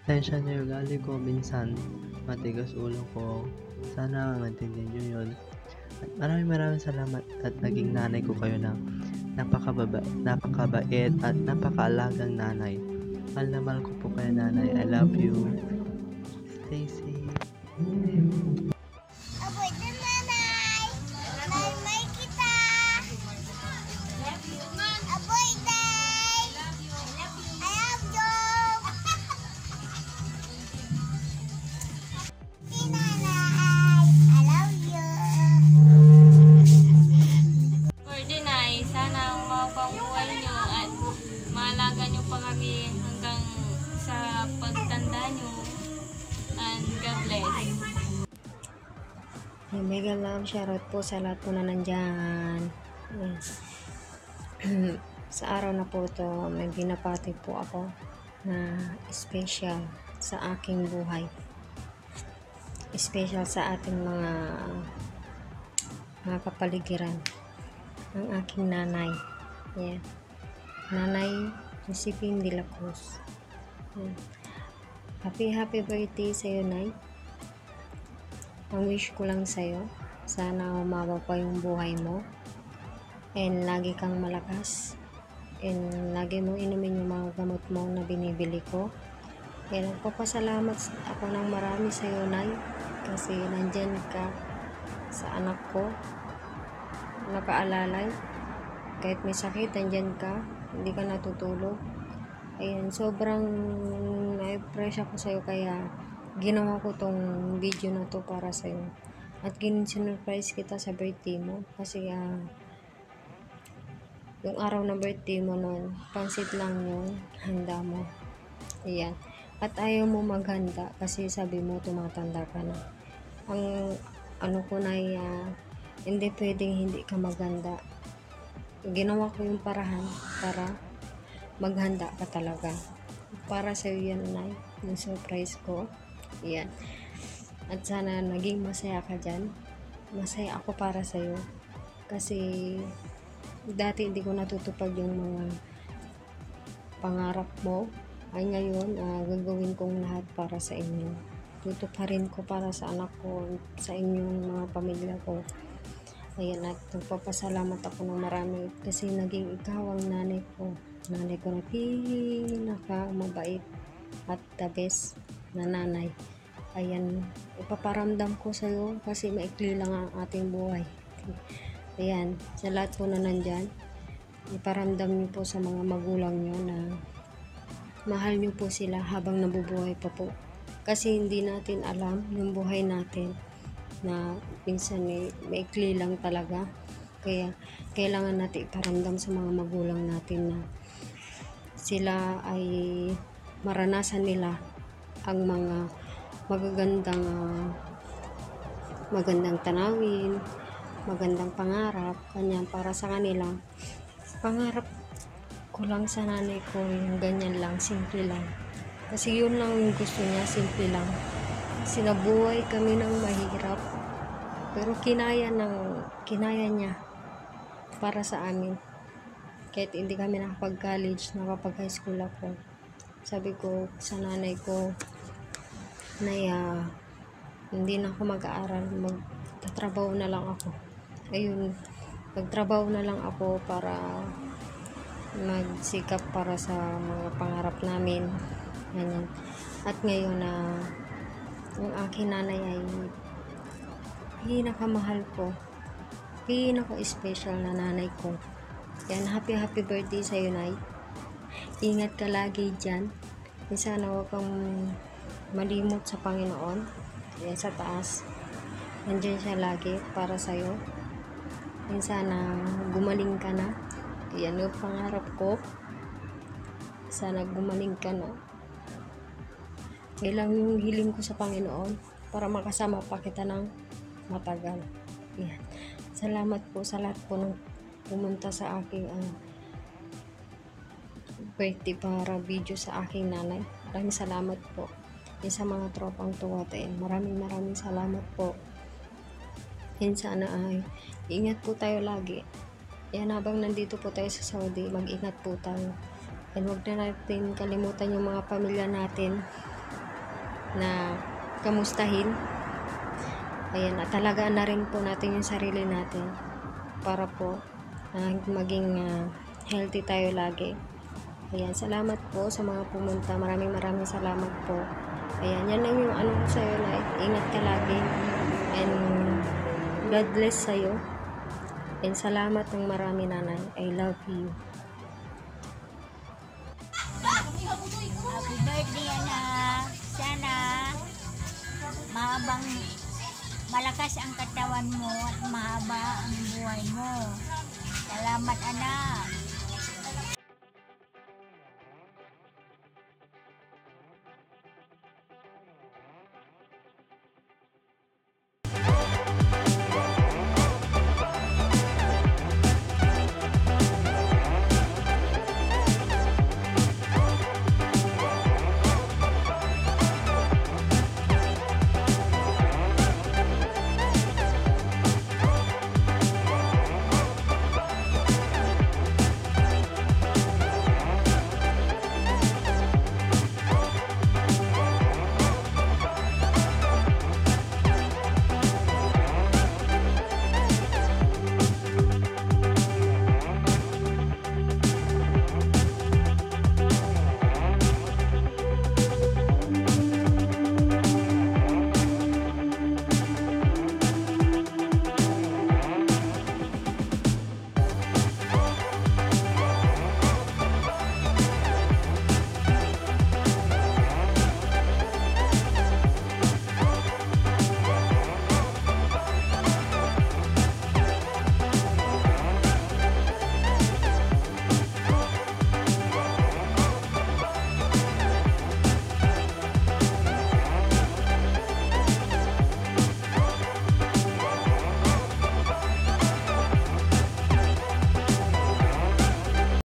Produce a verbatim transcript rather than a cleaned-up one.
Pasensya na yung ugali ko, minsan matigas ulo ko. Sana maintindihan niyo yun. At maraming maraming salamat at naging nanay ko kayo na napakababa, napakabait at napakaalagang nanay. Mahal na mahal ko po kayo, nanay. I love you. Stay safe. Aboy na nanay! Nanay kita! Aboy day! I love you! Si nanay! I love you! Ordinay, sana ang mapang buhay nyo at maalaga nyo pa kami hanggang sa pagtanda nyo. And God bless. Ay, mega love, shoutout po sa lahat po na nandyan. Yes. Sa araw na po to, may binapati po ako na special sa aking buhay. Special sa ating mga mga kapaligiran. Ang aking nanay. Yeah. Nanay Josephine de la Cruz. Yeah. Happy happy birthday sa'yo, Nay. Ang wish ko lang sa'yo, sana umaba pa yung buhay mo and lagi kang malakas and lagi mo inumin yung mga gamot mo na binibili ko. And nagpapasalamat ako ng marami sa'yo, Nay, kasi nandyan ka sa anak ko, nakaalalay, kahit may sakit, nandyan ka, hindi ka natutulog. Ayan, sobrang na-impress ako sa'yo, kaya ginawa ko tong video na to para sa'yo. At gin-surprise kita sa birthday mo. Kasi uh, yung araw na birthday mo nun, pansit lang yung handa mo. Ayan. At ayaw mo maghanda kasi sabi mo tumatanda ka na. Ang ano ko na uh, hindi pwedeng hindi ka maghanda. Ginawa ko yung parahan para maghanda ka talaga. Para sa'yo yan, Nay. Yung surprise ko. Yan. At sana naging masaya ka dyan. Masaya ako para sa'yo. Kasi dati hindi ko natutupad yung mga pangarap mo. Ay ngayon, uh, gagawin kong lahat para sa inyo. Tutuparin ko para sa anak ko, sa inyong mga pamilya ko. Ayan, at nagpapasalamat ako ng marami kasi naging ikaw ang nanay ko. Nanay ko na pinaka mabait at the best na nanay. Ayan, ipaparamdam ko sa iyo kasi maikli lang ang ating buhay. Ayan, sa lahat po na nandyan, iparamdam niyo po sa mga magulang niyo na mahal niyo po sila habang nabubuhay pa po. Kasi hindi natin alam yung buhay natin na minsan may maikli lang talaga. Kaya kailangan natin iparamdam sa mga magulang natin na sila ay maranasan nila ang mga magagandang uh, magandang tanawin, magandang pangarap, kanyan para sa kanila. Pangarap ko lang sa nanay ko yung ganyan lang, simple lang. Kasi yun lang yung gusto niya, simple lang. Sinabuhay kami ng mahirap, pero kinaya ng kinaya niya para sa amin. Kahit hindi kami nakapag-college, nakapag-high school ako. Sabi ko sa nanay ko, Nay, uh, hindi na ako mag-aaral, magtatrabaho na lang ako. Ayun, magtrabaho na lang ako para magsikap para sa mga pangarap namin. Ganyan. At ngayon na uh, ang aking nanay ay pinakamahal ko, pinaka-special na nanay ko. Yan, happy happy birthday sa'yo, Nay. Ingat ka lagi dyan. Sana huwag kang malimot sa Panginoon. Yan, sa taas. Nandiyan siya lagi para sa'yo. Yan, sana gumaling ka na. Yan yung pangarap ko. Sana gumaling ka na. Yan lang yung hiling ko sa Panginoon para makasama pa kita ng matagal. Yan. Salamat po sa lahat po ng pumunta sa aking uh, birthday para video sa aking nanay. Maraming salamat po. Yan sa mga tropang tuwatiin. Maraming maraming salamat po. Yan, sana ay ingat po tayo lagi. Yan, habang nandito po tayo sa Saudi, mag-ingat po tayo. And huwag na natin kalimutan yung mga pamilya natin na kamustahin. Ayan, at talagaan na rin po natin yung sarili natin para po ah, maging ah, healthy tayo lagi. Ayan, salamat po sa mga pumunta. Maraming maraming salamat po. Ayan, yan lang yung ano ko sa'yo, like, ingat ka lagi. And God bless sa'yo. And salamat ng marami, nanay. I love you. Happy birthday, anak. Sana mahabang malakas ang katawan mo at mahaba ang buhay mo. Salamat, anak.